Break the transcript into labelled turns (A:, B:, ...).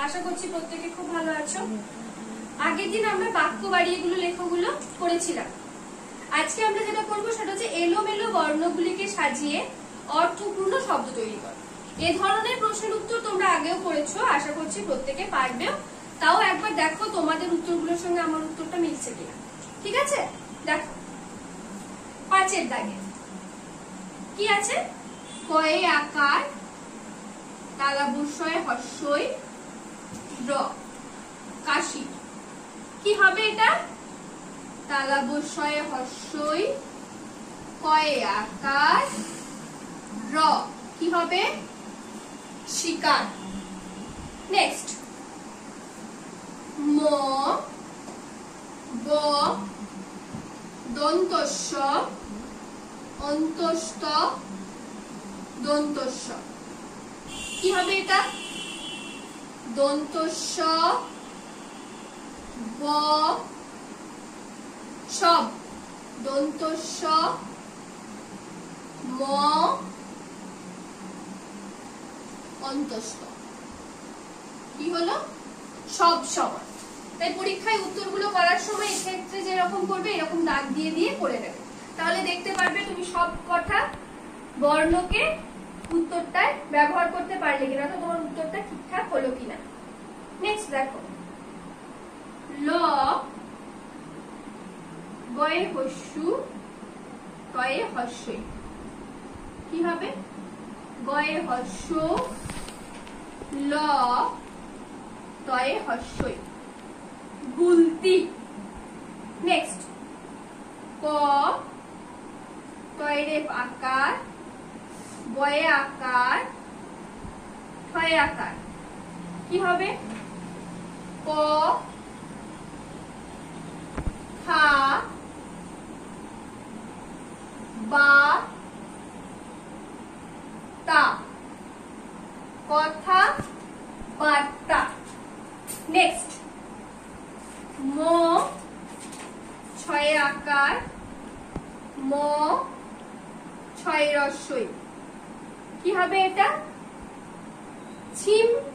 A: আশা করছি প্রত্যেকে খুব ভালো আছো। আগের দিন আমরা বাক্য বাড়িয়েগুলো লেখাগুলো করেছিলাম। আজকে আমরা যেটা করবো সেটা হচ্ছে এলোমেলো বর্ণগুলিকে সাজিয়ে অর্থপূর্ণ শব্দ তৈরি কর। এ ধরনের প্রশ্নের উত্তর তোমরা আগেও করেছো, আশা করছি প্রত্যেকে পারবেও। তাও একবার দেখো তোমাদের উত্তরগুলোর সঙ্গে আমার উত্তরটা মিলছে কিনা। ঠিক আছে, দেখো 5 দাগে কি আছে? কয়ে আকার, তালাবস্যয় হস্যই র, কাশি। কি হবে এটা? তালাবস্যয় হস্যই কয়ে আকার র, কি হবে? শিকার। নেক্সট ম ব দন্তস্য অন্তস্থ দন্তস্য, কি হবে এটা? দন্তস্য ব সব দন্তস্য ম অন্তস্থ, কি হলো? সব সমান। তাই পরীক্ষায় উত্তরগুলো করার সময় এক্ষেত্রে যেরকম করবে এরকম দাগ দিয়ে দিয়ে করে নেবে, তাহলে দেখতে পারবে তুমি সব কথা বর্ণকে উত্তরটায় ব্যবহার করতে পারলে কিনা, তো তোমার উত্তরটা ঠিকঠাক হলো কিনা। নেক্সট দেখো ল গয়ে হস্যু কয়ে হস্যই, কি হবে? গয়ে হস্য ল তয়ে হস্যই, গুলতি। নেক্সট ক কয়ে আকার, বয়ে আকার, ঠয়ে আকার, কি হবে? ক খা বা তা, কথা বার্তা। নেক্সট ম ছয়ে আকার, ম ছয় রস্যই, কি হবে এটা? ছিম